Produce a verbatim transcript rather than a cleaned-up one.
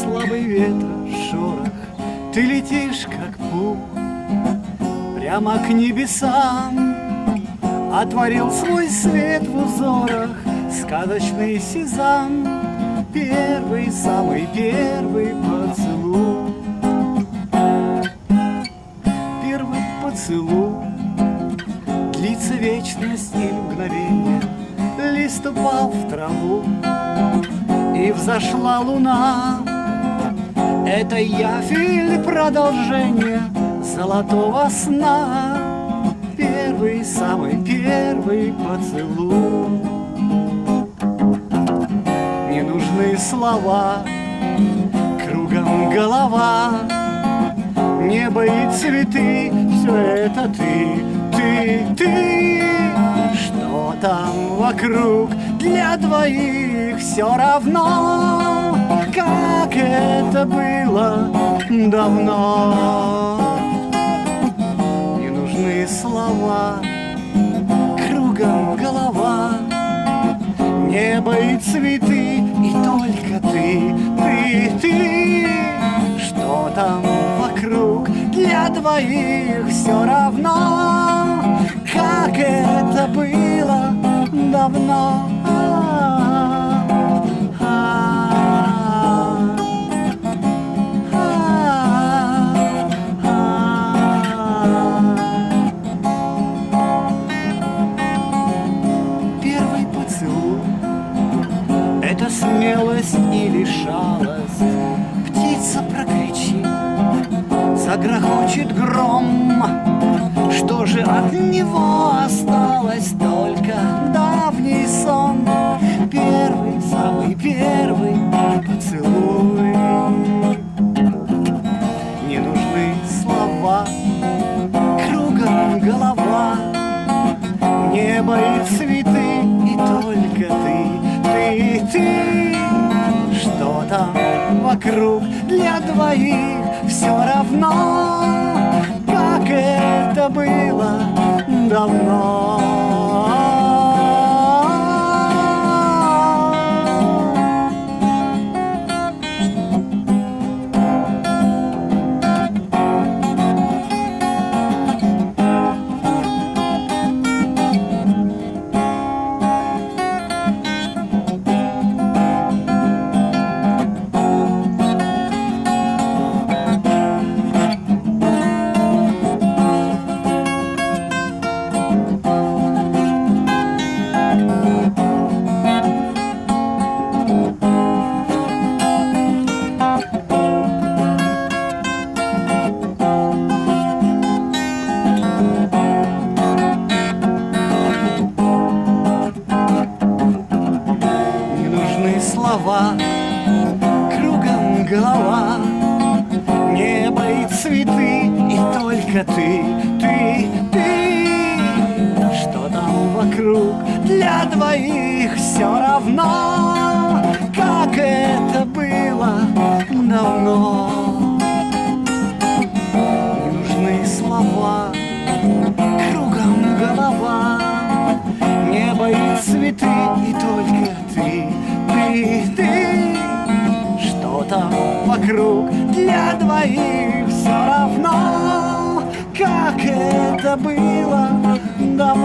слабый ветра шорох, ты летишь, как пух, прямо к небесам. Отворил свой свет в узорах сказочный сезам. Первый, самый первый поцелуй. Первый поцелуй длится вечность и мгновение. Лист упал в траву, и взошла луна. Это явь или продолжение золотого сна. Первый, самый первый поцелуй. Не нужны слова, кругом голова, небо и цветы, все это ты, ты, ты. Что там вокруг, для двоих все равно, как это было давно. Не нужны слова, кругом голова, небо и цветы, и только ты, ты, ты. Что там вокруг, для двоих все равно, как это было давно. Первый поцелуй — это смелость или шалость. Птица прокричит, загрохочет гром. Что же от него осталось? Только давний сон. Первый, самый первый поцелуй. Не нужны слова, кругом голова, небо и цветы, и только ты, ты, ты. Что там вокруг, для двоих все равно, как это было давно. Слова, кругом голова, небо и цветы, и только ты, ты, ты. Что там вокруг, для двоих все равно, как это было давно. Не нужны слова, кругом голова, небо и цветы, и только ты, ты, ты. Что там вокруг, для двоих все равно, как это было давно.